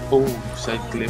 Oh, side clip.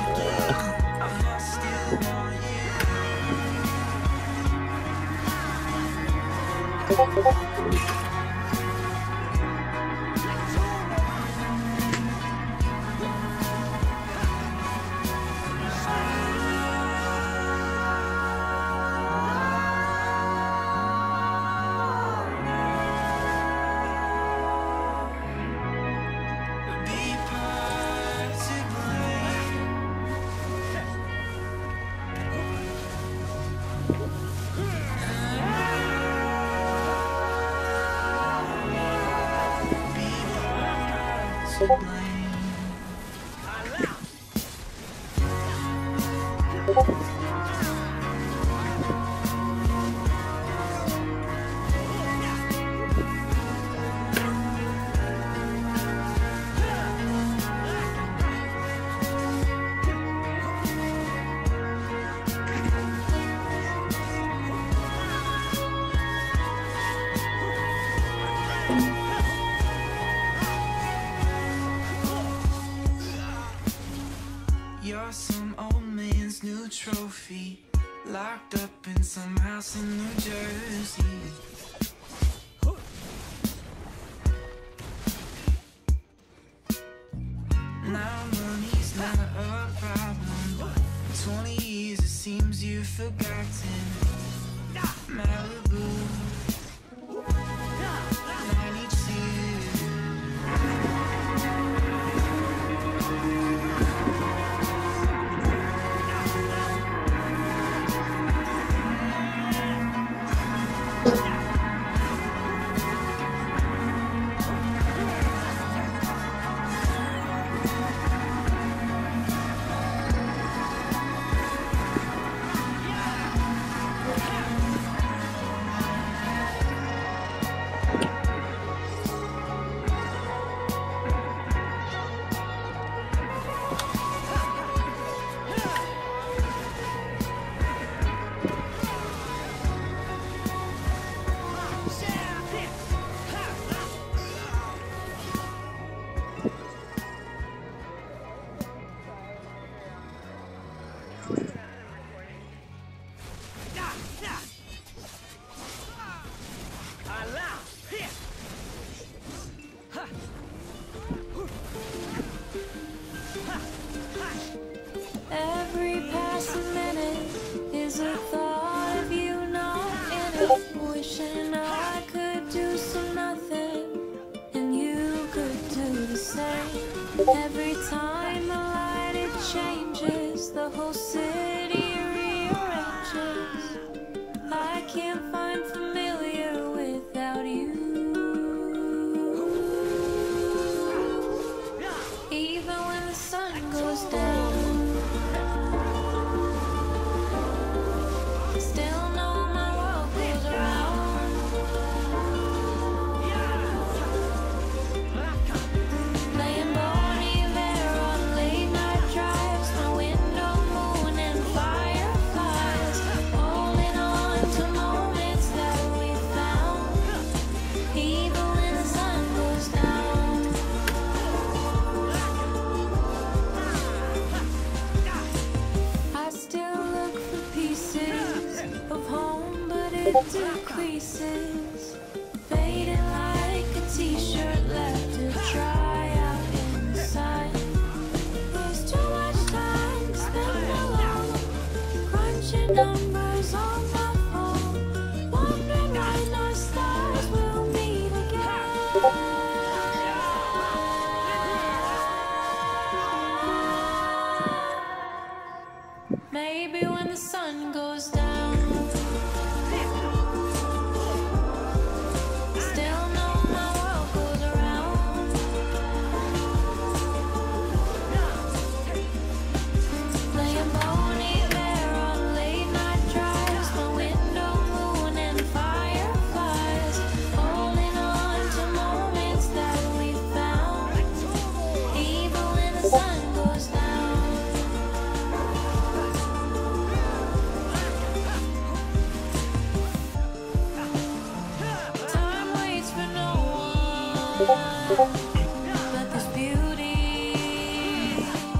You're some old man's new trophy, locked up in some house in New Jersey. Now money's not a problem, but 20 years it seems you've forgotten. Malibu 92. Every passing minute is a thought of you not in it. Wishing I could do some nothing and you could do the same. Every time the light it changes, the whole city rearranges. I can't find familiar without you. Even when the sun goes down, still know my world goes around. Playing Bon Iver on late night drives, my window moon and fireflies, holding on to moments that we found. Even when the sun goes down, I still look for pieces of home, but it decreases, fading like a t-shirt left to dry out in the sun. There's too much time to spend alone, crunching numbers on my phone, wondering when our stars will meet again. Maybe when the sun goes down, still know my world goes around. Playing Bon Iver on late night drives, my window moon and fireflies, holding on to moments that we found. Even when the sun goes down, time waits for no one, but this beauty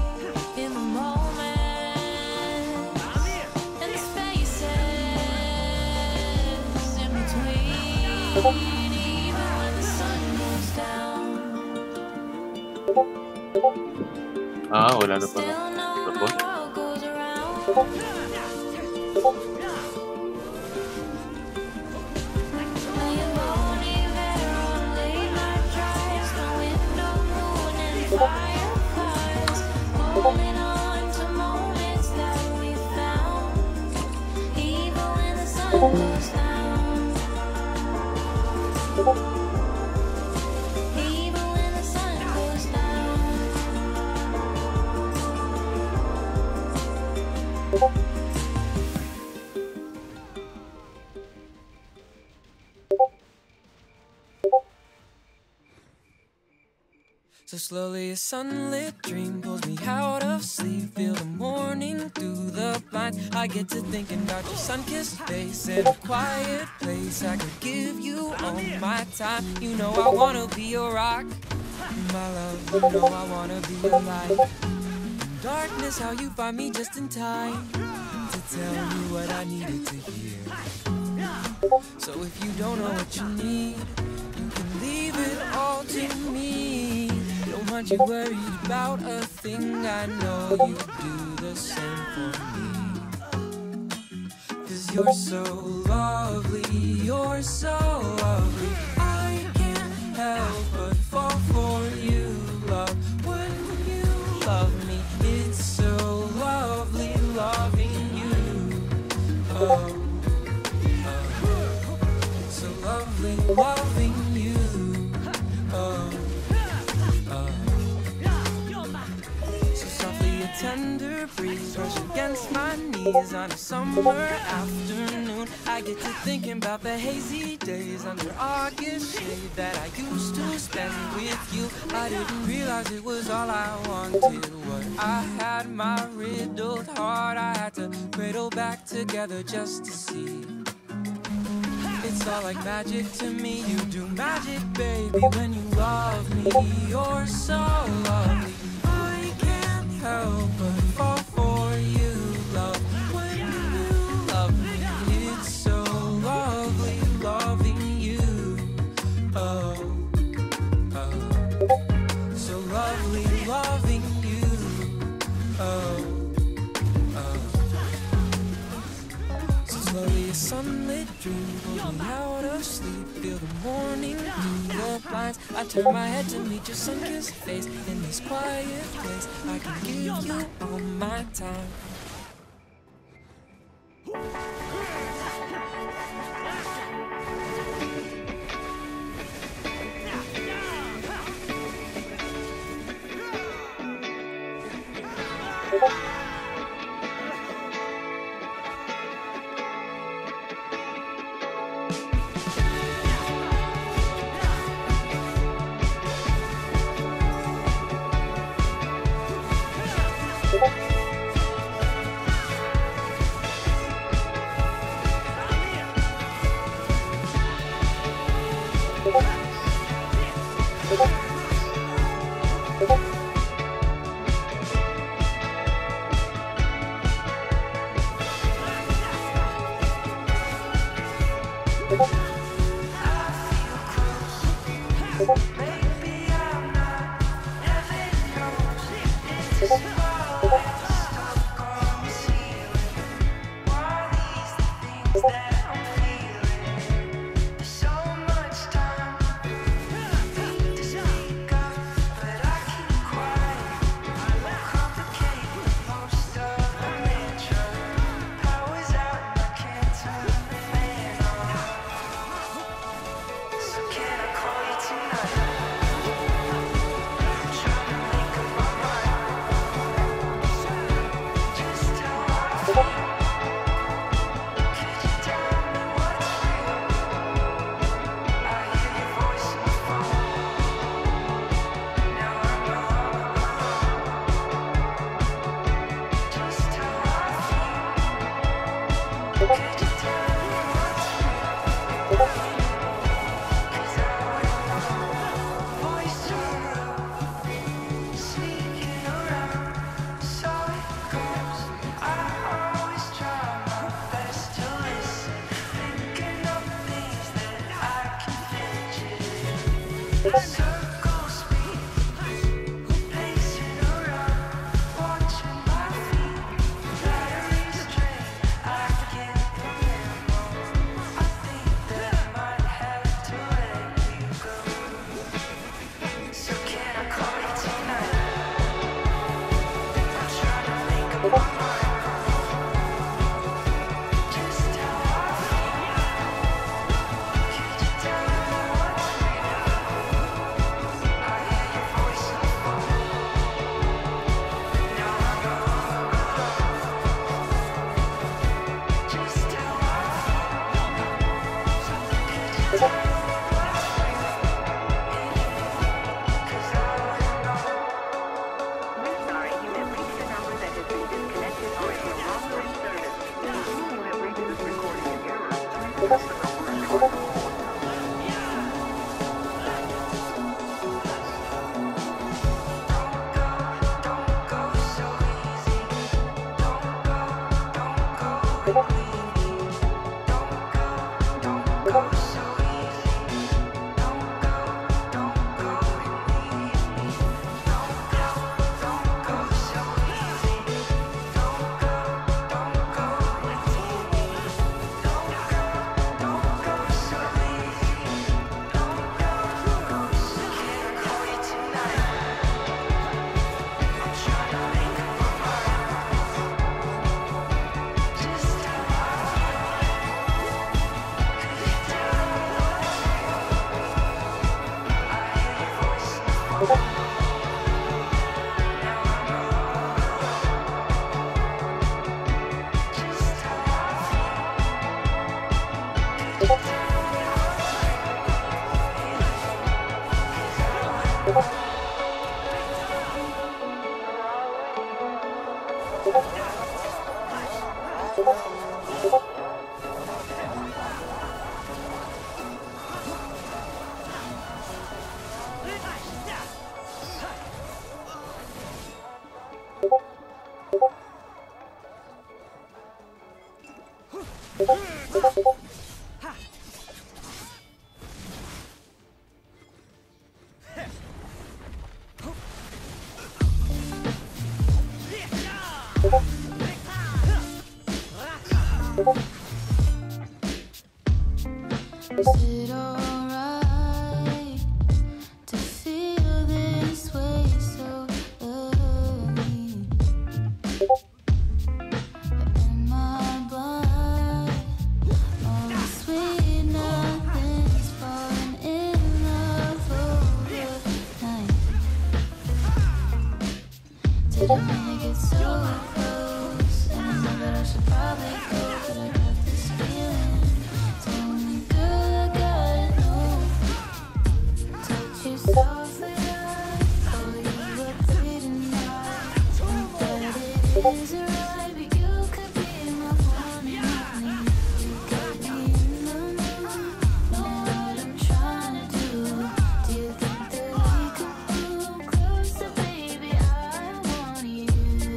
even when the sun goes down. Wala na pala. Still know my Tapos? world goes around. Laying lonely there on late night drives, no window, moon and fireflies, holding on to moments that we found, even when the sun goes down. Even when the sun goes down. So slowly a sunlit dream pulls me out of sleep. Feel the morning through the blinds. I get to thinking about your sun-kissed face in a quiet place. I could give you all my time. You know I wanna be your rock, my love. You know I wanna be your light. In darkness, how you find me just in time to tell you what I needed to hear. So if you don't know what you need, you can leave it all to me. Don't want you worried about a thing. I know you do the same for me. 'Cause you're so lovely, you're so lovely. I can't help but fall for you, love. When you love me, it's so lovely loving you. Oh, so lovely loving you. Oh. So softly a tender breeze brush against my knees on a summer afternoon. I get to thinking about the hazy days under August shade that I used to spend with you. I didn't realize it was all I wanted. What I had, my riddled heart, I had to cradle back together just to see. It's all like magic to me. You do magic, baby, when you love me. You're so lovely. I can't help but fall for you, love. When you love me, it's so lovely loving you. Oh, oh, so lovely loving you. Oh, oh. So slowly a sunlit dream pulls me out of sleep. Feel the morning through the blinds. I turn my head to meet your sun-kissed face in this quiet place. I can give you all my time. So can I call you tonight? Is it alright to feel this way so early? Am I blind? All the sweet nothing's falling in love overnight. Did I really get so close? And I know that I should probably go, but I got this feeling. Tell me, girl, I gotta know. Touch you softly, I call you up late at night. Think that it isn't right, but you could be my one and only. You got me in the mood, know what I'm trying to do. Do you think that we could move closer, baby? I want you.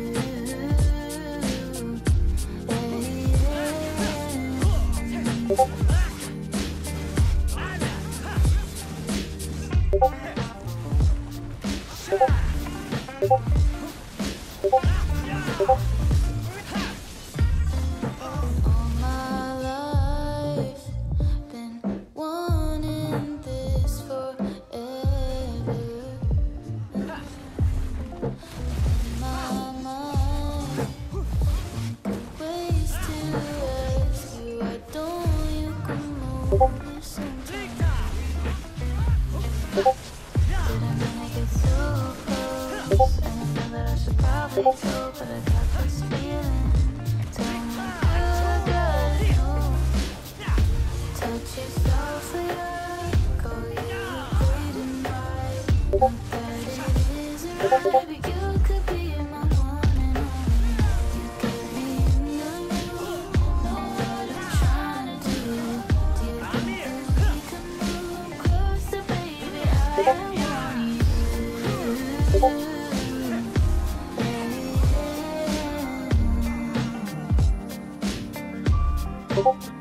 All my life, been wanting this forever. In my mind, think of ways to rescue. I don't, you can move sometimes. Did I really get so close? And I know that I should probably go, but I got this feeling. Tell me, girl, I gotta know. Touch you softly, I call you late at night. Think that it isn't right, but you could be my one and only. You get me in the mood, know what I'm trying to do. Do you think that we can move closer, baby? I want you. Yeah.